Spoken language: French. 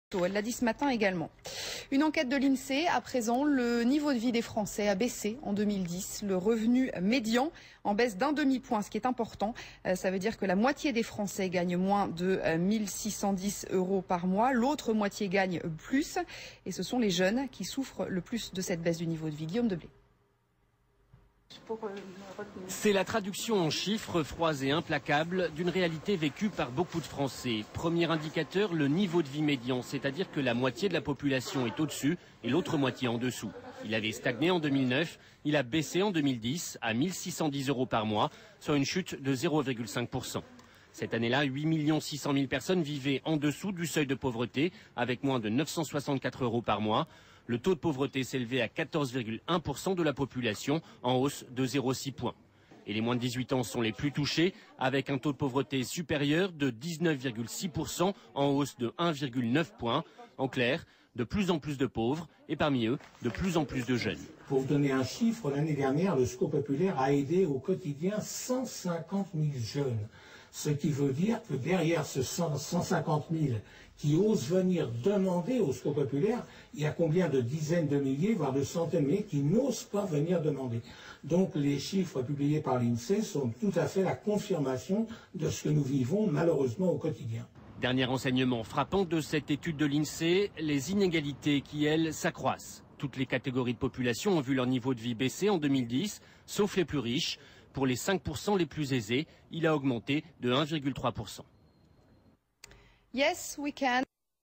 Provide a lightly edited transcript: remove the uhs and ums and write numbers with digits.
Elle l'a dit ce matin également. Une enquête de l'INSEE, à présent, le niveau de vie des Français a baissé en 2010. Le revenu médian en baisse d'un demi-point, ce qui est important. Ça veut dire que la moitié des Français gagnent moins de 1 610 € par mois. L'autre moitié gagne plus. Et ce sont les jeunes qui souffrent le plus de cette baisse du niveau de vie. Guillaume Deblé. C'est la traduction en chiffres froids et implacables d'une réalité vécue par beaucoup de Français. Premier indicateur, le niveau de vie médian, c'est-à-dire que la moitié de la population est au-dessus et l'autre moitié en dessous. Il avait stagné en 2009, il a baissé en 2010 à 1 610 € par mois, soit une chute de 0,5%. Cette année-là, 8 600 000 personnes vivaient en dessous du seuil de pauvreté, avec moins de 964 € par mois. Le taux de pauvreté s'élevait à 14,1% de la population, en hausse de 0,6 points. Et les moins de 18 ans sont les plus touchés, avec un taux de pauvreté supérieur de 19,6%, en hausse de 1,9 points. En clair, de plus en plus de pauvres, et parmi eux, de plus en plus de jeunes. Pour vous donner un chiffre, l'année dernière, le Secours populaire a aidé au quotidien 150 000 jeunes. Ce qui veut dire que derrière ce 150 000 qui osent venir demander au Secours populaire, il y a combien de dizaines de milliers, voire de centaines de milliers qui n'osent pas venir demander. Donc les chiffres publiés par l'INSEE sont tout à fait la confirmation de ce que nous vivons malheureusement au quotidien. Dernier enseignement frappant de cette étude de l'INSEE, les inégalités qui, elles, s'accroissent. Toutes les catégories de population ont vu leur niveau de vie baisser en 2010, sauf les plus riches. Pour les 5% les plus aisés, il a augmenté de 1,3%. Yes, we can.